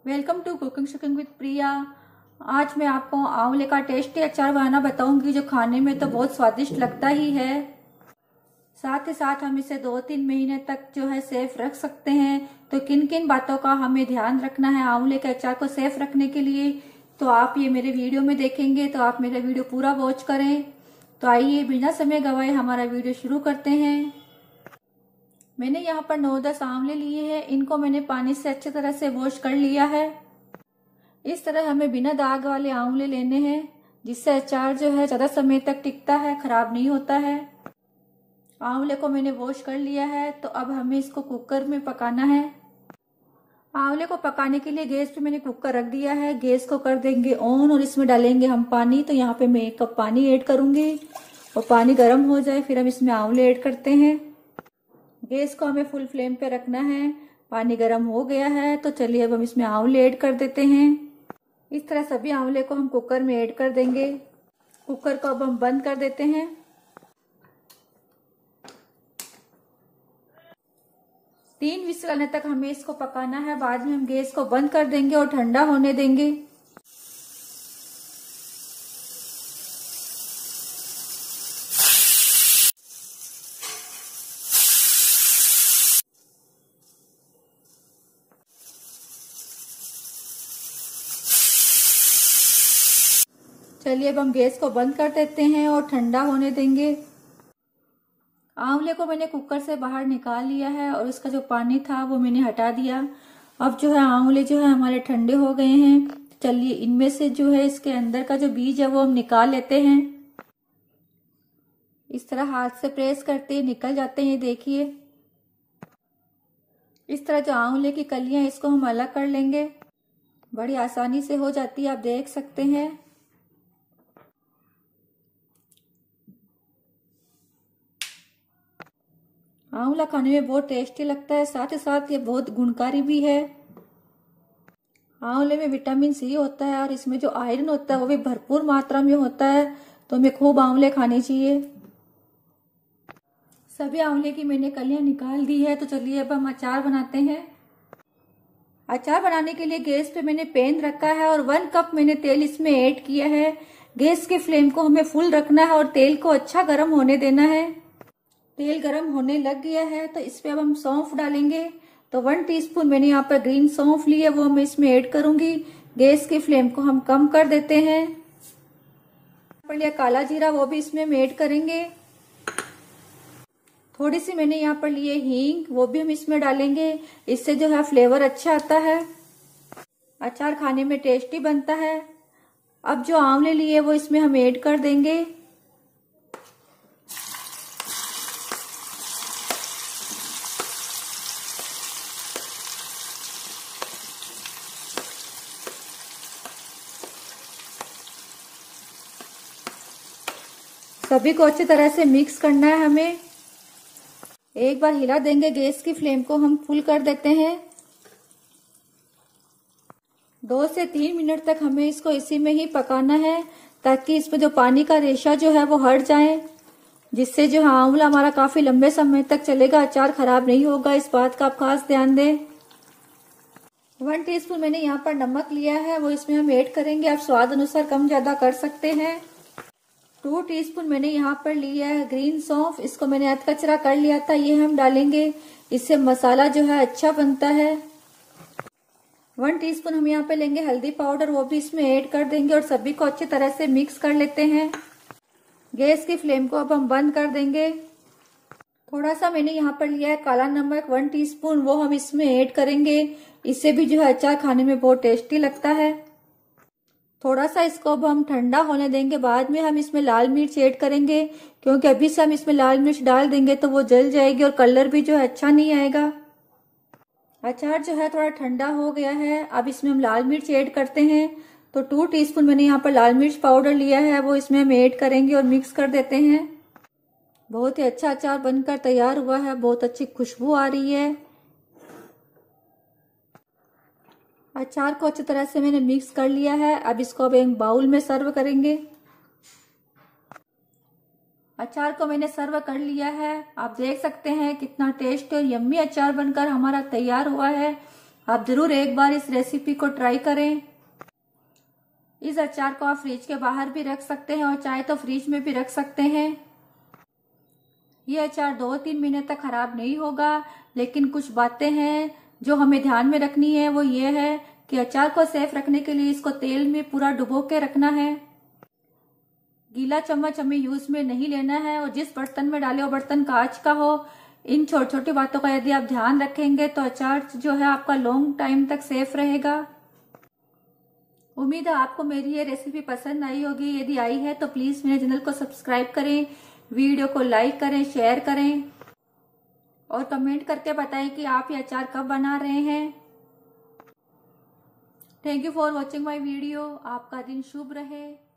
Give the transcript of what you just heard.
Welcome to cooking shooking with Priya. आज मैं आपको आंवले का टेस्टी अचार बनाना बताऊंगी जो खाने में तो बहुत स्वादिष्ट लगता ही है। साथ ही साथ हम इसे 2-3 महीने तक जो है सेफ रख सकते हैं। तो किन किन बातों का हमें ध्यान रखना है आंवले के अचार को सेफ रखने के लिए, तो आप ये मेरे वीडियो में देखेंगे। तो आप मेरा वीडियो पूरा वॉच करें। तो आइए बिना समय गवाए हमारा वीडियो शुरू करते हैं। मैंने यहाँ पर 9-10 आंवले लिए हैं। इनको मैंने पानी से अच्छी तरह से वॉश कर लिया है। इस तरह हमें बिना दाग वाले आंवले लेने हैं, जिससे अचार जो है ज्यादा समय तक टिकता है, खराब नहीं होता है। आंवले को मैंने वॉश कर लिया है। तो अब हमें इसको कुकर में पकाना है। आंवले को पकाने के लिए गैस पे मैंने कुकर रख दिया है। गैस को कर देंगे ऑन और इसमें डालेंगे हम पानी। तो यहाँ पे मैं 1 कप पानी ऐड करूंगी और पानी गर्म हो जाए फिर हम इसमें आंवले ऐड करते हैं। गैस को हमें फुल फ्लेम पे रखना है। पानी गर्म हो गया है तो चलिए अब हम इसमें आंवले ऐड कर देते हैं। इस तरह सभी आंवले को हम कुकर में ऐड कर देंगे। कुकर को अब हम बंद कर देते हैं। 3 विसल आने तक हमें इसको पकाना है। बाद में हम गैस को बंद कर देंगे और ठंडा होने देंगे। चलिए अब हम गैस को बंद कर देते हैं और ठंडा होने देंगे। आंवले को मैंने कुकर से बाहर निकाल लिया है और इसका जो पानी था वो मैंने हटा दिया। अब जो है आंवले जो है हमारे ठंडे हो गए हैं। चलिए इनमें से जो है इसके अंदर का जो बीज है वो हम निकाल लेते हैं। इस तरह हाथ से प्रेस करते निकल जाते हैं। देखिए इस तरह जो आंवले की कलियां इसको हम अलग कर लेंगे। बड़ी आसानी से हो जाती है, आप देख सकते हैं। आंवला खाने में बहुत टेस्टी लगता है, साथ ही साथ ये बहुत गुणकारी भी है। आंवले में विटामिन सी होता है और इसमें जो आयरन होता है वो भी भरपूर मात्रा में होता है। तो हमें खूब आंवले खाने चाहिए। सभी आंवले की मैंने कलियां निकाल दी है। तो चलिए अब हम अचार बनाते हैं। अचार बनाने के लिए गैस पे मैंने पैन रखा है और 1 कप मैंने तेल इसमें ऐड किया है। गैस के फ्लेम को हमें फुल रखना है और तेल को अच्छा गर्म होने देना है। तेल गरम होने लग गया है तो इस पे अब हम सौंफ डालेंगे। तो 1 टीस्पून मैंने यहाँ पर ग्रीन सौंफ ली है, वो मैं इसमें ऐड करूंगी। गैस की फ्लेम को हम कम कर देते हैं। लिया काला जीरा, वो भी इसमें हम ऐड करेंगे। थोड़ी सी मैंने यहाँ पर लिए हींग, वो भी हम इसमें डालेंगे। इससे जो है फ्लेवर अच्छा आता है, अचार खाने में टेस्टी बनता है। अब जो आंवले लिए वो इसमें हम ऐड कर देंगे। सभी को अच्छी तरह से मिक्स करना है हमें। एक बार हिला देंगे। गैस की फ्लेम को हम फुल कर देते हैं। 2 से 3 मिनट तक हमें इसको इसी में ही पकाना है, ताकि इसमें जो पानी का रेशा जो है वो हट जाए, जिससे जो आंवला हमारा काफी लंबे समय तक चलेगा, अचार खराब नहीं होगा। इस बात का आप खास ध्यान दें। 1 टीस्पून मैंने यहाँ पर नमक लिया है, वो इसमें हम ऐड करेंगे। आप स्वाद अनुसार कम ज्यादा कर सकते हैं। 2 टीस्पून मैंने यहाँ पर लिया है ग्रीन सौंफ, इसको मैंने अधकचरा कर लिया था, ये हम डालेंगे। इससे मसाला जो है अच्छा बनता है। 1 टीस्पून हम यहाँ पे लेंगे हल्दी पाउडर, वो भी इसमें ऐड कर देंगे और सभी को अच्छी तरह से मिक्स कर लेते हैं। गैस की फ्लेम को अब हम बंद कर देंगे। थोड़ा सा मैंने यहाँ पर लिया है काला नमक 1 टीस्पून, वो हम इसमें ऐड करेंगे। इससे भी जो है अचार खाने में बहुत टेस्टी लगता है। थोड़ा सा इसको अब हम ठंडा होने देंगे। बाद में हम इसमें लाल मिर्च ऐड करेंगे, क्योंकि अभी से हम इसमें लाल मिर्च डाल देंगे तो वो जल जाएगी और कलर भी जो है अच्छा नहीं आएगा। अचार जो है थोड़ा ठंडा हो गया है। अब इसमें हम लाल मिर्च ऐड करते हैं। तो 2 टीस्पून मैंने यहाँ पर लाल मिर्च पाउडर लिया है, वो इसमें हम ऐड करेंगे और मिक्स कर देते हैं। बहुत ही अच्छा अचार बनकर तैयार हुआ है। बहुत अच्छी खुशबू आ रही है। अचार को अच्छी तरह से मैंने मिक्स कर लिया है। अब इसको अब एक बाउल में सर्व करेंगे। अचार को मैंने सर्व कर लिया है। आप देख सकते हैं कितना टेस्टी और यम्मी अचार बनकर हमारा तैयार हुआ है। आप जरूर एक बार इस रेसिपी को ट्राई करें। इस अचार को आप फ्रिज के बाहर भी रख सकते हैं और चाहे तो फ्रिज में भी रख सकते हैं। ये अचार 2-3 महीने तक खराब नहीं होगा, लेकिन कुछ बातें हैं जो हमें ध्यान में रखनी है। वो ये है कि अचार को सेफ रखने के लिए इसको तेल में पूरा डुबो के रखना है। गीला चम्मच हमें यूज में नहीं लेना है और जिस बर्तन में डाले वो बर्तन कांच का हो। इन छोटी छोटी बातों का यदि आप ध्यान रखेंगे तो अचार जो है आपका लॉन्ग टाइम तक सेफ रहेगा। उम्मीद है आपको मेरी ये रेसिपी पसंद आई होगी। यदि आई है तो प्लीज मेरे चैनल को सब्सक्राइब करें, वीडियो को लाइक करें, शेयर करें और कमेंट करके बताएं कि आप ये अचार कब बना रहे हैं। Thank you for watching my video. आपका दिन शुभ रहे।